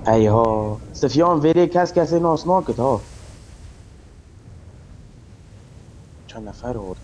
ایها سفیان ویری کسی ناس ناکت ها چند نفر آورد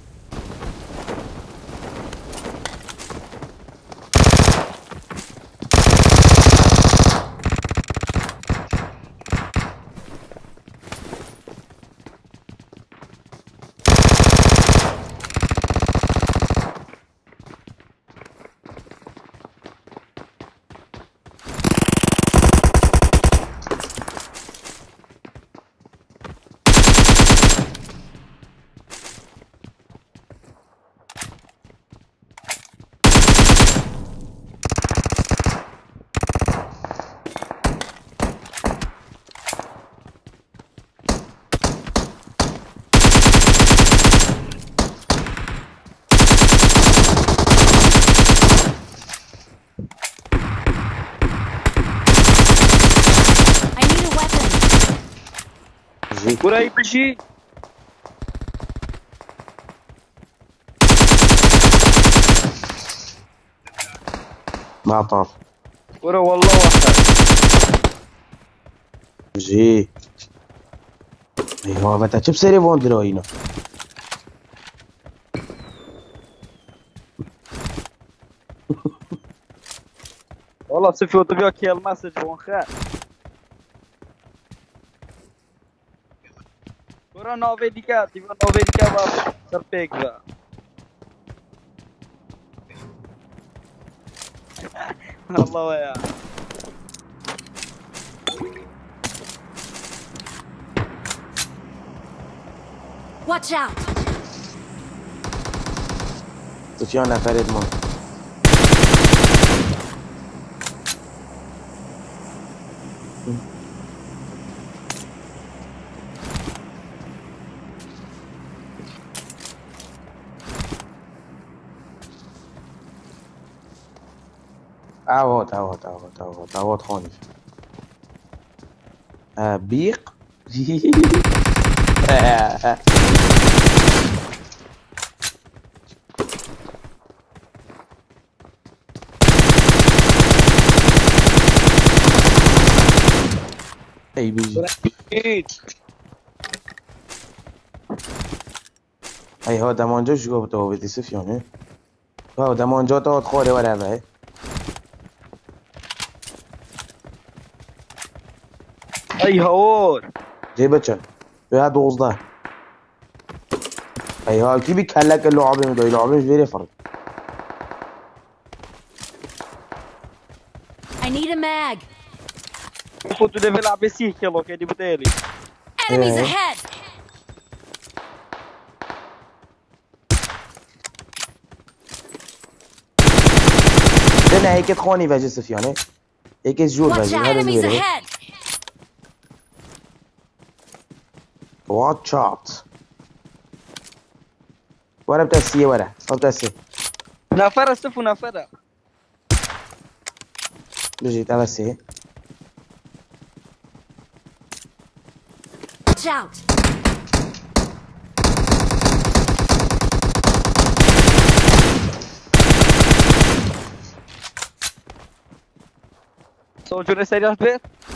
برای بشی ما طاف برو والله واحد جي ايها متى شو بسيري فون دروينا والله سفيو تبيا كي المسج وان خير برو نوفي ديكا تبيا نوفي ديكا با سربيك با الله يا Watch out! سفيان نفر ادمان عوض خانف بيق اي بيجي اي هو دمانجا شو گفت تو بدی سفیانه هو دمانجا تا خوره ولا به اي هور جي بچن يا 12 اي ها كي بيكلك اللعبه مدوي لعبه مش فيري فرق I need a mag. كنت دبي لعب سيكي لو كدي بتالي Enemies ahead. انا هيك تخوني فاجي سفيانه هيك جور Watch فاجي out! هذا Enemies اللي ahead. واتش اوت ورا بتاع السي ورا بتاع السي نفر سفو نفر بيجي تبع السي Watch out! Soldier serious bit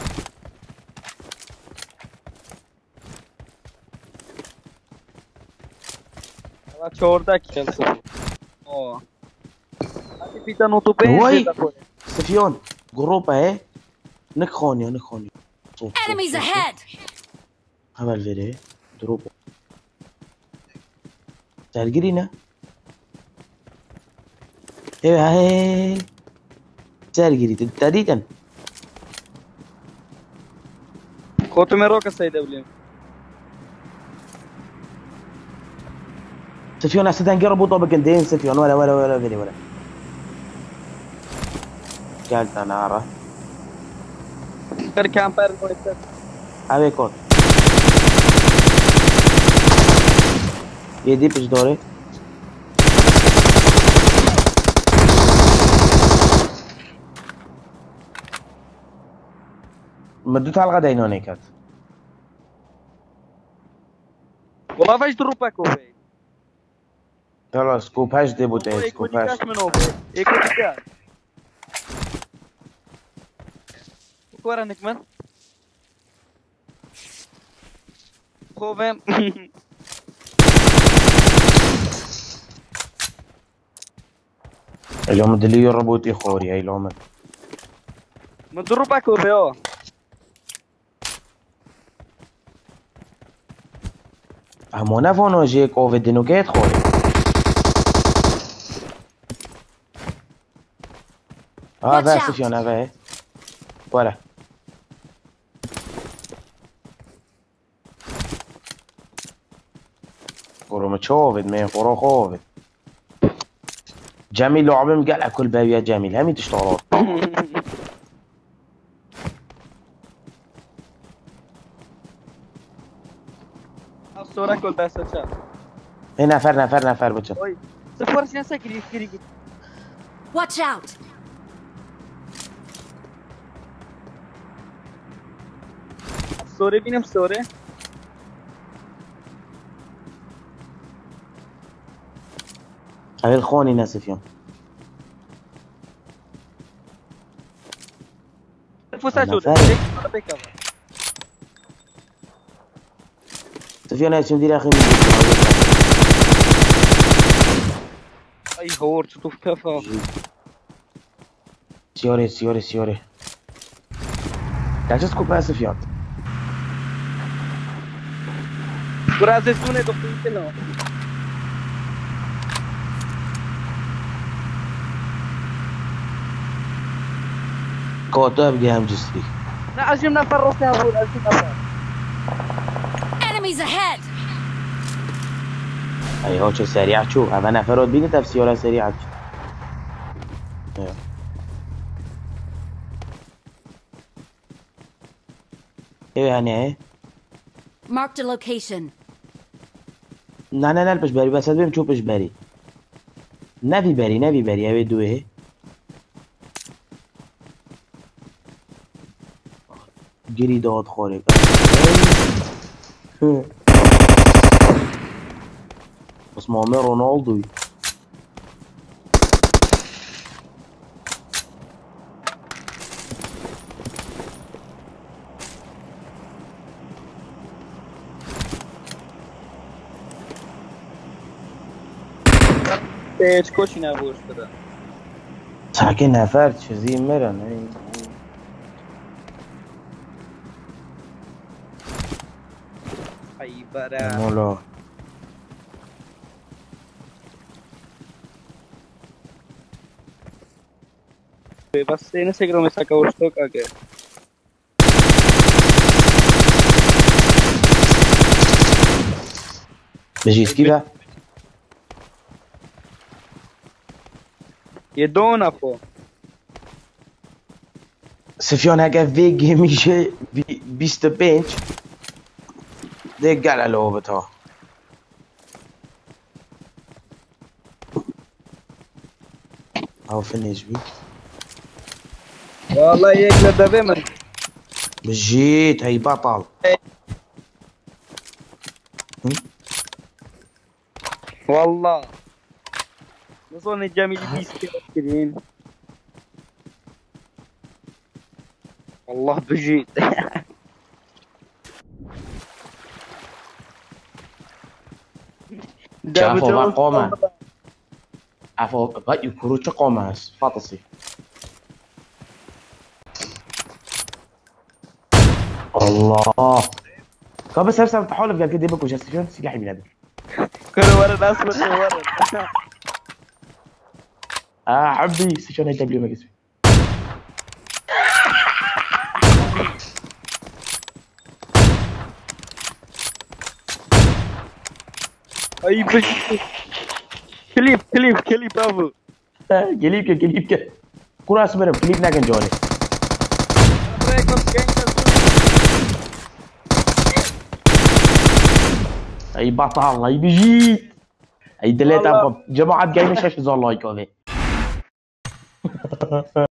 ela छोड़ दा खेल से ओ अभी पिता नो तो पे وي سفيان جروب اهي نخوني Enemies ahead. عمل فيري دروب ترجرينا ايه هاي ترجري تدريجا خود में रोक सही दबले سفيان أستاذ قربوا طبق دين سفيان ولا فيري ولا قالت أنا أرى फिर कैंपर को इतना أبي كود يدي بيش دوري مدوت على الغدا هنا كات والله فايش دروبك وفي خلاص سكوباش دي بوتين سكوباش من وفي एक كورة نكمل خوبم اليوم اللي يربوتي خوري هاي اليوم مضروبة كوفي همو نفونو جي كوفيد دينو كيت خوري هذا سفيان هذا ولا كورو متشوفد مين كورو خوفد جميل لعبه مقلع كل باب يا جميل همي تشتغلون الصورة كل بس شاف نفر بچه اوي صفر سياسة كري Watch out! الصورة بينم الصورة هاي الخوني ناسفيون الفوسة أنا شو سفيان هاي شو ندير اخي اي هور تشوف كفا سيوري لا تسكب بقى سفيان برازيلونه دخلتنا كوتا بقي هم جسدي لا أجيب نفر راسي هقول أجيب نفر Enemies ahead! اي هو سريع شو هذا نفرود بيني تفسيره سريعة ايه يعني ايه Marked a location. نه پش بری بس ببین چوبش بری نبی بری اوی دوه گیری داد خوره اسمه رونالدو هیچ کوچی نبوش بده ساکن نفر چیزی میرن ای برا مولا بس en ese que me saca esto que بجيت كذا يدونا فو سفيان هكا فيجي ميشي بيست بنش دق على لعبتها او فينيش بي والله يقلب بمن بجيت هي بطل والله نظن الجميل بيسكرين والله بجيت عفوا بقى قومة عفوا بقى يكرو قومة فاطسي الله طب بس هرسم تحول في كده بكو جاستيفيون سلاحي بلاد كانوا ورا ناس بس ورا حبي سيشون هيدا بلي ما جسمي اي بس كليب برافو كليب كورا اسمر كليب ناكن جوني اي بطل اي بيجي اي دليت ابو جماعه جاي مش زول لايك هذا